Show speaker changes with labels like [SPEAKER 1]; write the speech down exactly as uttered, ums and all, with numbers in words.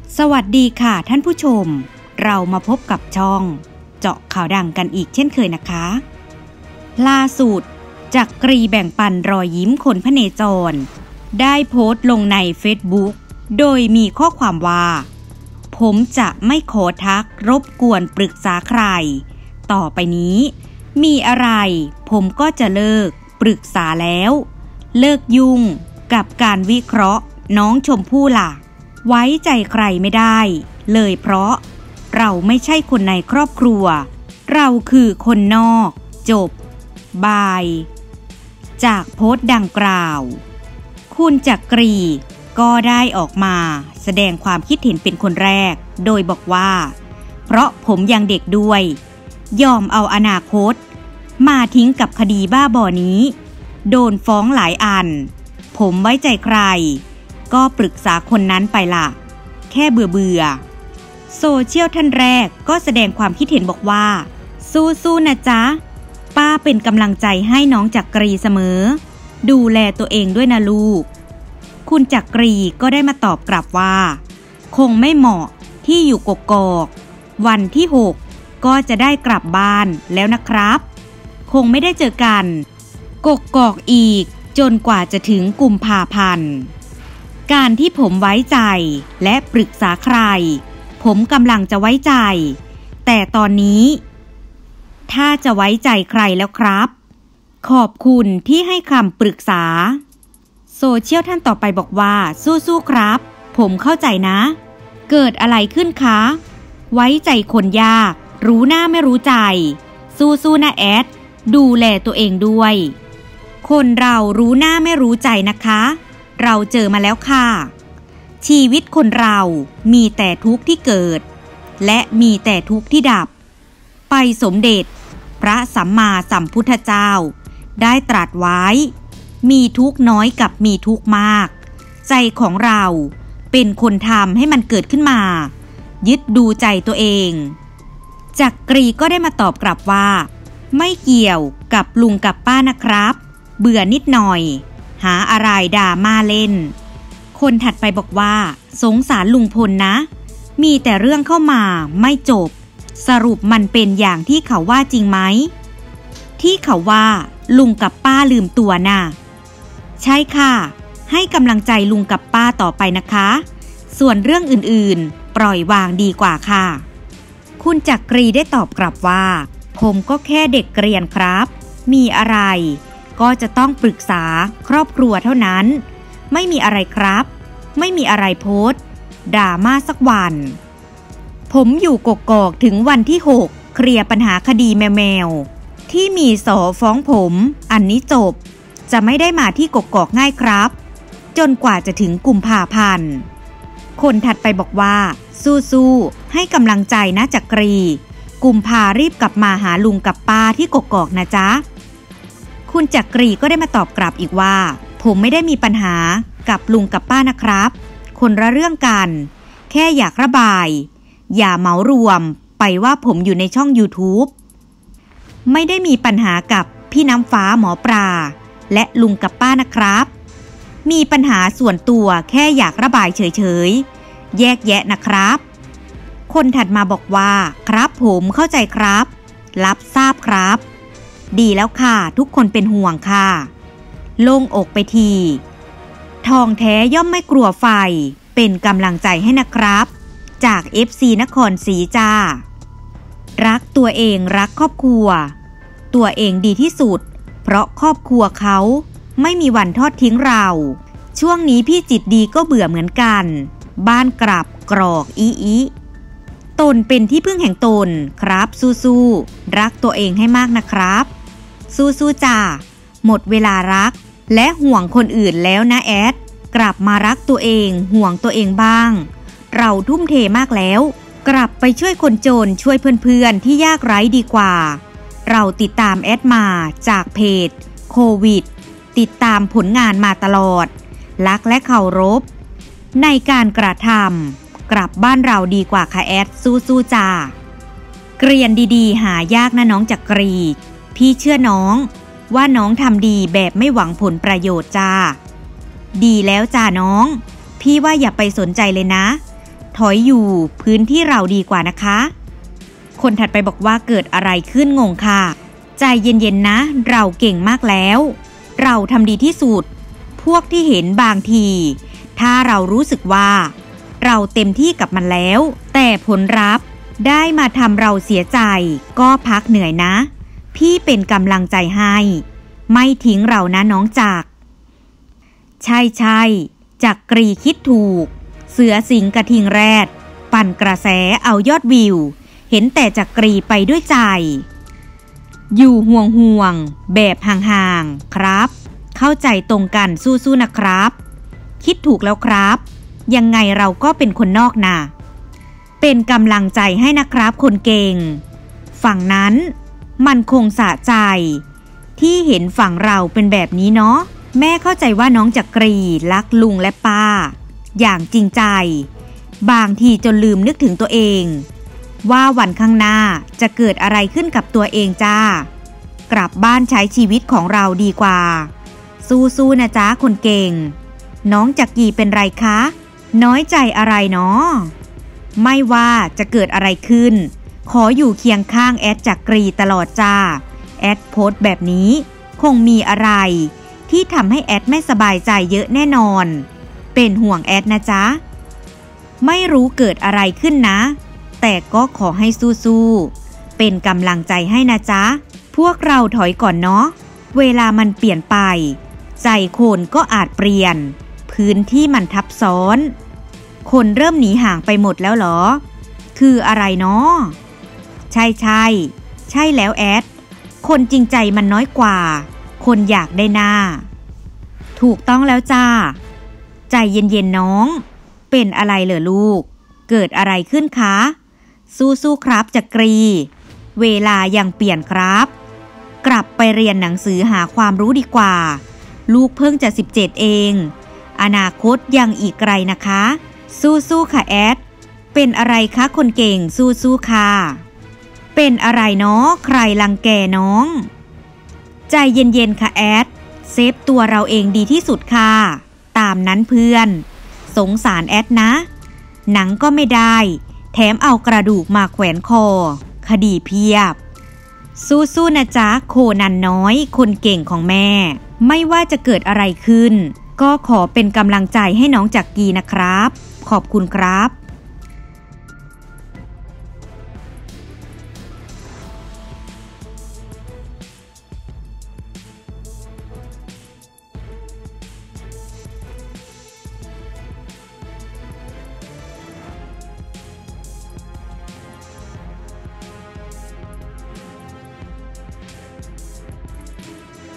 [SPEAKER 1] สวัสดีค่ะท่านผู้ชมเรามาพบกับช่องเจาะข่าวดังกันอีกเช่นเคยนะคะล่าสุดจักรีแบ่งปันรอยยิ้มคนพเนจรได้โพสต์ลงใน Facebook โดยมีข้อความว่าผมจะไม่ขอทักรบกวนปรึกษาใครต่อไปนี้มีอะไรผมก็จะเลิกปรึกษาแล้วเลิกยุ่งกับการวิเคราะห์น้องชมพู่ล่ะไว้ใจใครไม่ได้เลยเพราะเราไม่ใช่คนในครอบครัวเราคือคนนอกจบบายจากโพสต์ดังกล่าวคุณจักรีก็ได้ออกมาแสดงความคิดเห็นเป็นคนแรกโดยบอกว่าเพราะผมยังเด็กด้วยยอมเอาอนาคตมาทิ้งกับคดีบ้าบอนี้โดนฟ้องหลายอันผมไว้ใจใครก็ปรึกษาคนนั้นไปล่ะแค่เบื่อเบื่อโซเชียลท่านแรกก็แสดงความคิดเห็นบอกว่าสู้ๆนะจ๊ะป้าเป็นกำลังใจให้น้องจักรีเสมอดูแลตัวเองด้วยนะลูกคุณจักรีก็ได้มาตอบกลับว่าคงไม่เหมาะที่อยู่กกอกวันที่หกก็จะได้กลับบ้านแล้วนะครับคงไม่ได้เจอกันกกอกอีกจนกว่าจะถึงกุมภาพันธ์การที่ผมไว้ใจและปรึกษาใครผมกำลังจะไว้ใจแต่ตอนนี้ถ้าจะไว้ใจใครแล้วครับขอบคุณที่ให้คำปรึกษาโซเชียลท่านต่อไปบอกว่าสู้ๆครับผมเข้าใจนะเกิดอะไรขึ้นคะไว้ใจคนยากรู้หน้าไม่รู้ใจสู้ๆนะแอดดูแลตัวเองด้วยคนเรารู้หน้าไม่รู้ใจนะคะเราเจอมาแล้วค่ะชีวิตคนเรามีแต่ทุกข์ที่เกิดและมีแต่ทุกข์ที่ดับไปสมเด็จพระสัมมาสัมพุทธเจ้าได้ตรัสไว้มีทุกข์น้อยกับมีทุกข์มากใจของเราเป็นคนทำให้มันเกิดขึ้นมายึดดูใจตัวเองจักรีก็ได้มาตอบกลับว่าไม่เกี่ยวกับลุงกับป้านะครับเบื่อนิดหน่อยหาอะไรด่ามาเล่นคนถัดไปบอกว่าสงสารลุงพลนะมีแต่เรื่องเข้ามาไม่จบสรุปมันเป็นอย่างที่เขาว่าจริงไหมที่เขาว่าลุงกับป้าลืมตัวน่ะใช่ค่ะให้กำลังใจลุงกับป้าต่อไปนะคะส่วนเรื่องอื่นๆปล่อยวางดีกว่าค่ะคุณจักรีได้ตอบกลับว่าผมก็แค่เด็กเรียนครับมีอะไรก็จะต้องปรึกษาครอบครัวเท่านั้นไม่มีอะไรครับไม่มีอะไรโพสต์ดราม่าสักวันผมอยู่กกอกถึงวันที่หกเคลียร์ปัญหาคดีแมวๆที่มีสอฟ้องผมอันนี้จบจะไม่ได้มาที่กกอกง่ายครับจนกว่าจะถึงกุมภาพันธ์คนถัดไปบอกว่าสู้ๆให้กำลังใจนะจักรีกุมภารีบกลับมาหาลุงกับป้าที่กกอกนะจ๊ะคุณจักรีก็ได้มาตอบกลับอีกว่าผมไม่ได้มีปัญหากับลุงกับป้านะครับคนละเรื่องกันแค่อยากระบายอย่าเหมารวมไปว่าผมอยู่ในช่อง YouTube ไม่ได้มีปัญหากับพี่น้ำฟ้าหมอปลาและลุงกับป้านะครับมีปัญหาส่วนตัวแค่อยากระบายเฉยๆแยกแยะนะครับคนถัดมาบอกว่าครับผมเข้าใจครับรับทราบครับดีแล้วค่ะทุกคนเป็นห่วงค่ะโล่งอกไปทีทองแท้ย่อมไม่กลัวไฟเป็นกำลังใจให้นะครับจาก เอฟ ซี นครศรีจ้ารักตัวเองรักครอบครัวตัวเองดีที่สุดเพราะครอบครัวเขาไม่มีวันทอดทิ้งเราช่วงนี้พี่จิตดีก็เบื่อเหมือนกันบ้านกลับกรอกอีอีตนเป็นที่พึ่งแห่งตนครับสู้ๆรักตัวเองให้มากนะครับสู้ๆจ้าหมดเวลารักและห่วงคนอื่นแล้วนะแอดกลับมารักตัวเองห่วงตัวเองบ้างเราทุ่มเทมากแล้วกลับไปช่วยคนจนช่วยเพื่อนๆที่ยากไร้ดีกว่าเราติดตามแอดมาจากเพจโควิดติดตามผลงานมาตลอดรักและเคารพในการกระทำกลับบ้านเราดีกว่าค่ะแอดสู้ๆจ้าเกรียนดีๆหายากนะน้องจักรีพี่เชื่อน้องว่าน้องทำดีแบบไม่หวังผลประโยชน์จ้าดีแล้วจ้าน้องพี่ว่าอย่าไปสนใจเลยนะถอยอยู่พื้นที่เราดีกว่านะคะคนถัดไปบอกว่าเกิดอะไรขึ้นงงค่ะใจเย็นๆนะเราเก่งมากแล้วเราทำดีที่สุดพวกที่เห็นบางทีถ้าเรารู้สึกว่าเราเต็มที่กับมันแล้วแต่ผลลัพธ์ได้มาทำเราเสียใจก็พักเหนื่อยนะพี่เป็นกำลังใจให้ไม่ทิ้งเรานะน้องจักรใช่ใช่จักรีคิดถูกเสือสิงกระทิงแรดปั่นกระแสเอายอดวิวเห็นแต่จักรีไปด้วยใจอยู่ห่วงห่วงแบบห่างๆครับเข้าใจตรงกันสู้ๆนะครับคิดถูกแล้วครับยังไงเราก็เป็นคนนอกนะเป็นกำลังใจให้นะครับคนเก่งฝั่งนั้นมันคงสะใจที่เห็นฝั่งเราเป็นแบบนี้เนาะแม่เข้าใจว่าน้องจักรีรักลุงและป้าอย่างจริงใจบางทีจนลืมนึกถึงตัวเองว่าวันข้างหน้าจะเกิดอะไรขึ้นกับตัวเองจ้ากลับบ้านใช้ชีวิตของเราดีกว่าสู้ๆนะจ๊ะคนเก่งน้องจักรีเป็นไรคะน้อยใจอะไรเนาะไม่ว่าจะเกิดอะไรขึ้นขออยู่เคียงข้างแอดจักรีตลอดจ้าแอดโพสต์แบบนี้คงมีอะไรที่ทำให้แอดไม่สบายใจเยอะแน่นอนเป็นห่วงแอดนะจ๊ะไม่รู้เกิดอะไรขึ้นนะแต่ก็ขอให้สู้ๆเป็นกำลังใจให้นะจ๊ะพวกเราถอยก่อนเนาะเวลามันเปลี่ยนไปใจคนก็อาจเปลี่ยนพื้นที่มันทับซ้อนคนเริ่มหนีห่างไปหมดแล้วเหรอคืออะไรเนาะใช่ใช่ใช่แล้วแอดคนจริงใจมันน้อยกว่าคนอยากได้หน้าถูกต้องแล้วจ้าใจเย็นๆน้องเป็นอะไรเหรอลูกเกิดอะไรขึ้นคะสู้ๆครับจักรีเวลายังเปลี่ยนครับกลับไปเรียนหนังสือหาความรู้ดีกว่าลูกเพิ่งจะสิบเจ็ดเองอนาคตยังอีกไกลนะคะสู้ๆค่ะแอดเป็นอะไรคะคนเก่งสู้ๆค่ะเป็นอะไรเนาะใครรังแกน้องใจเย็นๆค่ะแอดเซฟตัวเราเองดีที่สุดค่ะตามนั้นเพื่อนสงสารแอดนะหนังก็ไม่ได้แถมเอากระดูกมาแขวนคอคดีเพียบสู้ๆนะจ๊ะโคนันน้อยคนเก่งของแม่ไม่ว่าจะเกิดอะไรขึ้นก็ขอเป็นกำลังใจให้น้องจักรีนะครับขอบคุณครับ